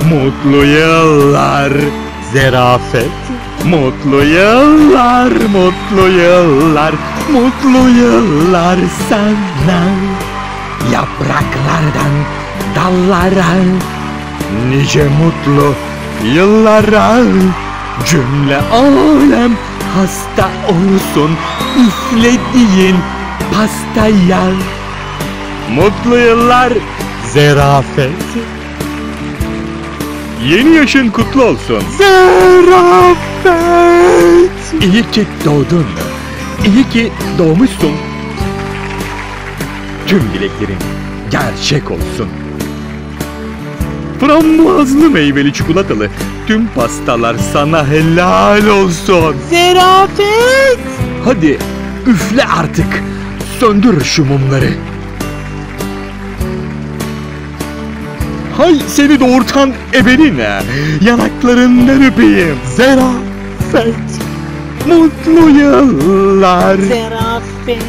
Mutlu yıllar Zerafet. Mutlu yıllar, mutlu yıllar, mutlu yıllar sana. Yapraklardan dallara, nice mutlu yıllara. Cümle alem hasta olsun üflediğin pastaya. Mutlu yıllar Zerafet. Yeni yaşın kutlu olsun Zerafet. İyi ki doğdun. İyi ki doğmuşsun. Tüm dileklerin gerçek olsun. Frambuazlı meyveli çikolatalı tüm pastalar sana helal olsun Zerafet. Hadi üfle artık. Söndür şu mumları. Hay seni doğurtan ebeline, yanaklarından öpeyim Zerafet. Mutlu yıllar Zerafet.